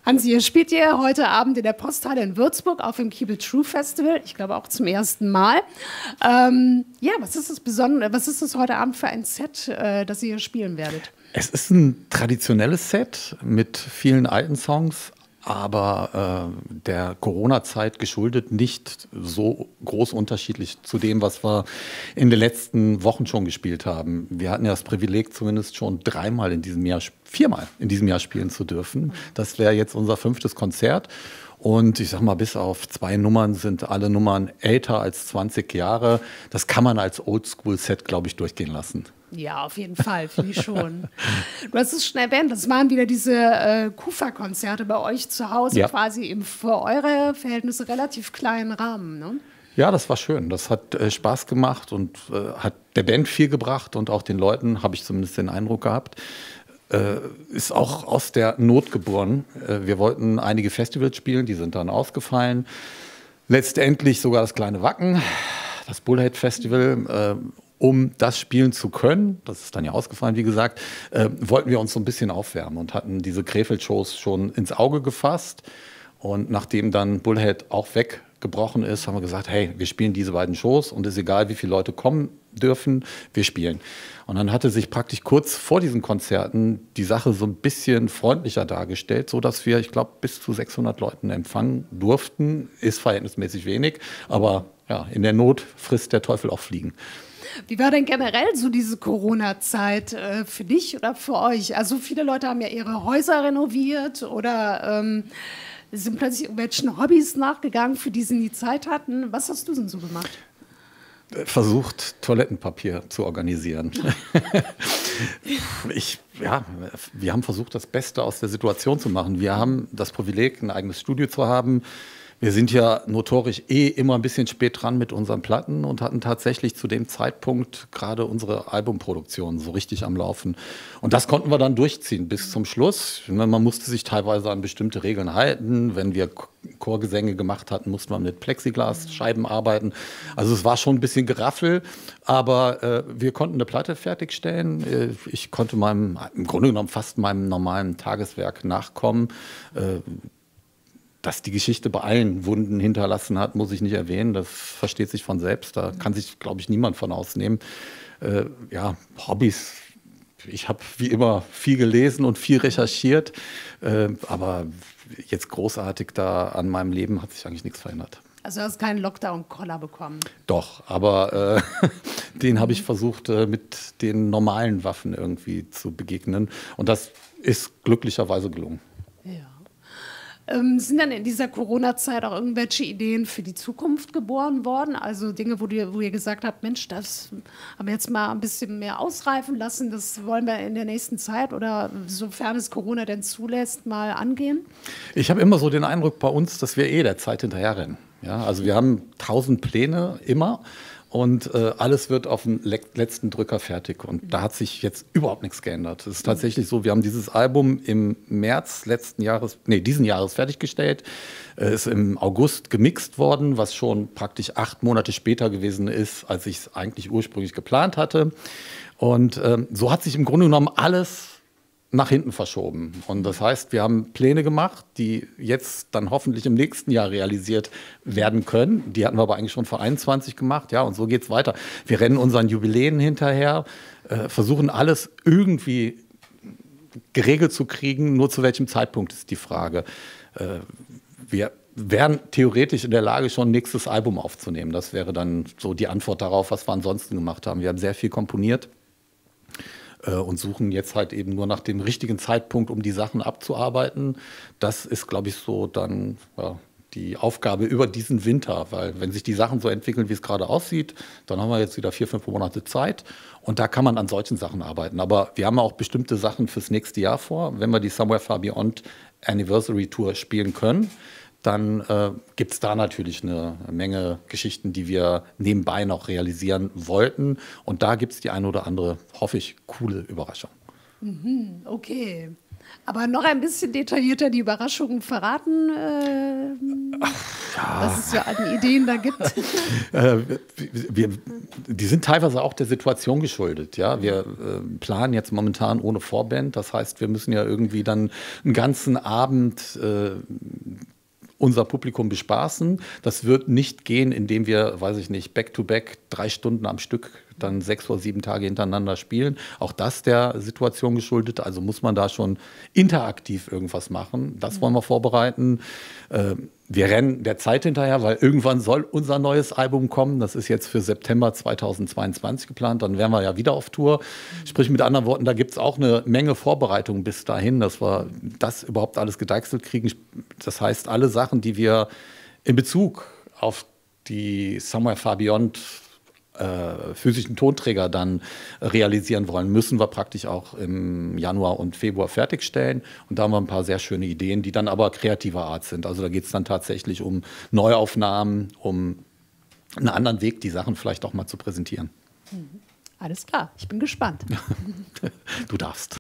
Hansi, ihr spielt ja heute Abend in der Posthalle in Würzburg auf dem Keep It True Festival. Ich glaube auch zum ersten Mal. Ja, was ist das Besondere? Was ist das heute Abend für ein Set, das ihr hier spielen werdet? Es ist ein traditionelles Set mit vielen alten Songs, aber der Corona-Zeit geschuldet nicht so groß unterschiedlich zu dem, was wir in den letzten Wochen schon gespielt haben. Wir hatten ja das Privileg, zumindest schon viermal in diesem Jahr spielen zu dürfen. Das wäre jetzt unser 5. Konzert. Und ich sag mal, bis auf 2 Nummern sind alle Nummern älter als 20 Jahre. Das kann man als Oldschool-Set, glaube ich, durchgehen lassen. Ja, auf jeden Fall, finde ich schon. Du hast es schon erwähnt, das waren wieder diese Kufa-Konzerte bei euch zu Hause, ja. Quasi im für eure Verhältnisse relativ kleinen Rahmen, ne? Ja, das war schön. Das hat Spaß gemacht und hat der Band viel gebracht und auch den Leuten, habe ich zumindest den Eindruck gehabt. Ist auch aus der Not geboren. Wir wollten einige Festivals spielen, die sind dann ausgefallen. Letztendlich sogar das kleine Wacken, das Bullhead Festival. Um das spielen zu können, das ist dann ja ausgefallen, wie gesagt, wollten wir uns so ein bisschen aufwärmen und hatten diese Krefeld-Shows schon ins Auge gefasst. Und nachdem dann Bullhead auch weggebrochen ist, haben wir gesagt, hey, wir spielen diese beiden Shows und es ist egal, wie viele Leute kommen dürfen, wir spielen. Und dann hatte sich praktisch kurz vor diesen Konzerten die Sache so ein bisschen freundlicher dargestellt, sodass wir, ich glaube, bis zu 600 Leuten empfangen durften. Ist verhältnismäßig wenig, aber ja, in der Not frisst der Teufel auch Fliegen. Wie war denn generell so diese Corona-Zeit für dich oder für euch? Also viele Leute haben ja ihre Häuser renoviert oder sind plötzlich irgendwelchen Hobbys nachgegangen, für die sie nie Zeit hatten. Was hast du denn so gemacht? Versucht, Toilettenpapier zu organisieren. Wir haben versucht, das Beste aus der Situation zu machen. Wir haben das Privileg, ein eigenes Studio zu haben. Wir sind ja notorisch immer ein bisschen spät dran mit unseren Platten und hatten tatsächlich zu dem Zeitpunkt gerade unsere Albumproduktion so richtig am Laufen. Und das konnten wir dann durchziehen bis zum Schluss. Man musste sich teilweise an bestimmte Regeln halten. Wenn wir Chorgesänge gemacht hatten, mussten wir mit Plexiglasscheiben arbeiten. Also es war schon ein bisschen Geraffel, aber wir konnten eine Platte fertigstellen. Ich konnte im Grunde genommen fast meinem normalen Tageswerk nachkommen. Dass die Geschichte bei allen Wunden hinterlassen hat, muss ich nicht erwähnen. Das versteht sich von selbst. Da kann sich, glaube ich, niemand von ausnehmen. Hobbys. Ich habe wie immer viel gelesen und viel recherchiert. Aber jetzt großartig da an meinem Leben hat sich eigentlich nichts verändert. Also du hast keinen Lockdown-Koller bekommen? Doch, aber den habe ich versucht, mit den normalen Waffen irgendwie zu begegnen. Und das ist glücklicherweise gelungen. Ja. Sind dann in dieser Corona-Zeit auch irgendwelche Ideen für die Zukunft geboren worden? Also Dinge, wo ihr gesagt habt, Mensch, das haben wir jetzt mal ein bisschen mehr ausreifen lassen, das wollen wir in der nächsten Zeit oder sofern es Corona denn zulässt, mal angehen? Ich habe immer so den Eindruck bei uns, dass wir der Zeit hinterherrennen. Ja, also wir haben 1000 Pläne immer. Und alles wird auf dem letzten Drücker fertig. Und da hat sich jetzt überhaupt nichts geändert. Es ist tatsächlich so, wir haben dieses Album im März diesen Jahres fertiggestellt. Ist im August gemixt worden, was schon praktisch 8 Monate später gewesen ist, als ich es eigentlich ursprünglich geplant hatte. Und so hat sich im Grunde genommen alles nach hinten verschoben. Und das heißt, wir haben Pläne gemacht, die jetzt dann hoffentlich im nächsten Jahr realisiert werden können. Die hatten wir aber eigentlich schon vor 21 gemacht. Ja, und so geht's weiter. Wir rennen unseren Jubiläen hinterher, versuchen alles irgendwie geregelt zu kriegen. Nur zu welchem Zeitpunkt ist die Frage. Wir wären theoretisch in der Lage, schon ein nächstes Album aufzunehmen. Das wäre dann so die Antwort darauf, was wir ansonsten gemacht haben. Wir haben sehr viel komponiert. Und suchen jetzt halt eben nur nach dem richtigen Zeitpunkt, um die Sachen abzuarbeiten. Das ist, glaube ich, so dann die Aufgabe über diesen Winter, weil wenn sich die Sachen so entwickeln, wie es gerade aussieht, dann haben wir jetzt wieder 4-5 Monate Zeit und da kann man an solchen Sachen arbeiten. Aber wir haben auch bestimmte Sachen fürs nächste Jahr vor. Wenn wir die Somewhere Far Beyond Anniversary Tour spielen können, dann gibt es da natürlich eine Menge Geschichten, die wir nebenbei noch realisieren wollten. Und da gibt es die eine oder andere, hoffe ich, coole Überraschung. Okay. Aber noch ein bisschen detaillierter die Überraschungen verraten, was es so an Ideen da gibt. Die sind teilweise auch der Situation geschuldet. Ja? Wir planen jetzt momentan ohne Vorband. Das heißt, wir müssen ja irgendwie dann einen ganzen Abend unser Publikum bespaßen. Das wird nicht gehen, indem wir, weiß ich nicht, back-to-back 3 Stunden am Stück dann 6 oder 7 Tage hintereinander spielen. Auch das der Situation geschuldet. Also muss man da schon interaktiv irgendwas machen. Das wollen wir vorbereiten. Wir rennen der Zeit hinterher, weil irgendwann soll unser neues Album kommen. Das ist jetzt für September 2022 geplant. Dann wären wir ja wieder auf Tour. Sprich mit anderen Worten, da gibt es auch eine Menge Vorbereitung bis dahin, dass wir das überhaupt alles gedeichselt kriegen. Das heißt, alle Sachen, die wir in Bezug auf die Somewhere Far Beyond physischen Tonträger dann realisieren wollen, müssen wir praktisch auch im Januar und Februar fertigstellen. Und da haben wir ein paar sehr schöne Ideen, die dann aber kreativer Art sind. Also da geht es dann tatsächlich um Neuaufnahmen, um einen anderen Weg, die Sachen vielleicht auch mal zu präsentieren. Alles klar, ich bin gespannt. Du darfst.